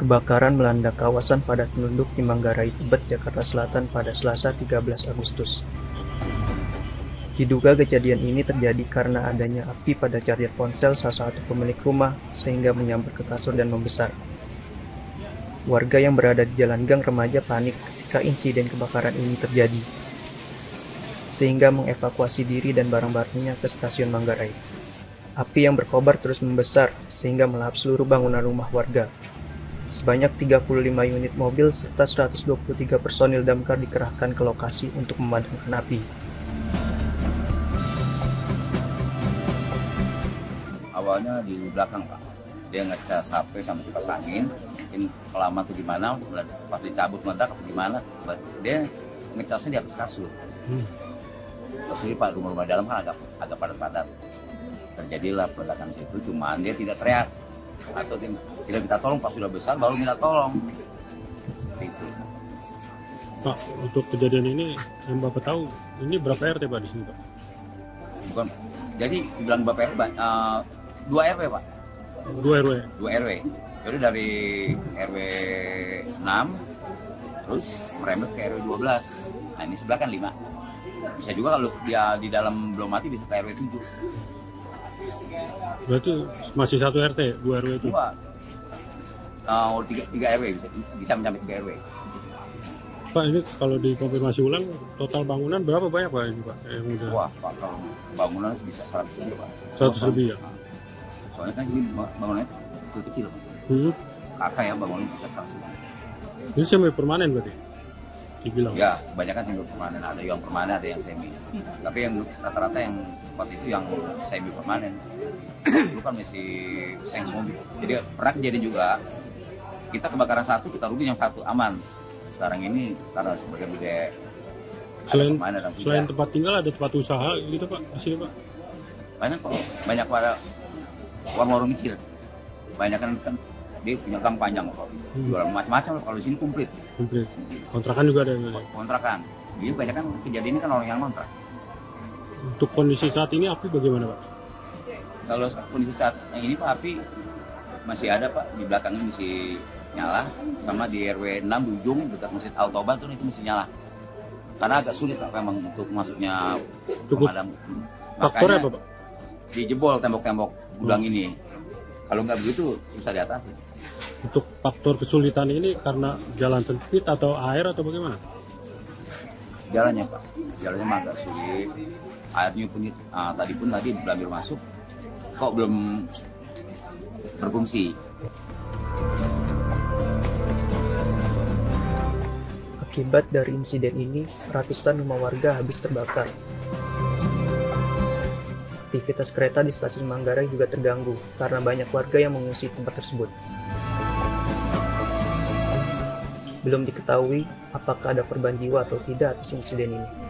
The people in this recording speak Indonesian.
Kebakaran melanda kawasan padat penduduk di Manggarai, Tebet, Jakarta Selatan pada Selasa 13 Agustus. Diduga kejadian ini terjadi karena adanya api pada charger ponsel salah satu pemilik rumah sehingga menyambar ke kasur dan membesar. Warga yang berada di jalan gang remaja panik ketika insiden kebakaran ini terjadi, sehingga mengevakuasi diri dan barang-barangnya ke stasiun Manggarai. Api yang berkobar terus membesar sehingga melahap seluruh bangunan rumah warga. Sebanyak 35 unit mobil serta 123 personil damkar dikerahkan ke lokasi untuk memadamkan api. Awalnya di belakang, Pak. Dia ngecas HP sama kipas angin, mungkin lama tuh gimana, pas dicabut meledak atau gimana, dia ngecasnya di atas kasur. Terus ini Pak, rumah-rumah dalam kan agak padat-padat. Terjadilah peledakan situ, cuman dia tidak teriak atau tidak minta tolong, pas sudah besar baru minta tolong. Itu. Pak, untuk kejadian ini yang Bapak tahu, ini berapa RT Pak di sini Pak? Bukan, jadi dibilang Bapak RW, 2 RW Pak. 2 RW? 2 RW, jadi dari RW 6, terus merembet ke RW 12. Nah ini sebelah kan 5. Bisa juga kalau dia di dalam belum mati bisa ke RW 7. Berarti masih 1 RT, 2 RW itu? 3 RW, bisa mencapai 3 RW. Pak, ini kalau dikonfirmasi ulang, total bangunan berapa banyak Pak ini Pak? Yang udah... Wah Pak, kalau bangunan bisa 100 lebih Pak. 100 lebih ya? Soalnya kan ini bangunannya kecil Pak. Kakak ya bangunan bisa 100 lebih. Ini semi permanen berarti? Dibilang? Ya, kebanyakan semi permanen. Ada yang permanen, ada yang semi. Tapi yang rata-rata yang seperti itu yang semi permanen. Itu kan masih seng mobil. Jadi pernah kejadian juga, kita kebakaran satu, kita rugi yang satu, aman. Sekarang ini karena sebagai budaya selain tempat tinggal ada tempat usaha gitu Pak di sini Pak? Banyak kok, banyak pada warung-warung kecil. Banyak kan dia punya gang panjang kok, jualan macam-macam. Kalau di sini komplit. Kontrakan juga ada? Kontrakan. Jadi banyak kan kejadian ini kan orang yang kontrak. Untuk kondisi saat ini api bagaimana Pak? Kalau kondisi saat ini Pak, api masih ada Pak, di belakangnya masih nyala, sama di RW 6 di ujung dekat Masjid Al-Taubat itu masih nyala. Karena agak sulit Pak memang untuk masuknya pemadam. Faktornya apa Pak? Dijebol tembok-tembok gudang ini. Kalau nggak begitu susah diatasi. Untuk faktor kesulitan ini karena jalan sempit atau air atau bagaimana? Jalannya Pak, jalannya agak sulit. Airnya pun tadi belum masuk, kok belum berfungsi. Akibat dari insiden ini, ratusan rumah warga habis terbakar. Aktivitas kereta di stasiun Manggarai juga terganggu karena banyak warga yang mengungsi tempat tersebut. Belum diketahui apakah ada korban jiwa atau tidak atas insiden ini.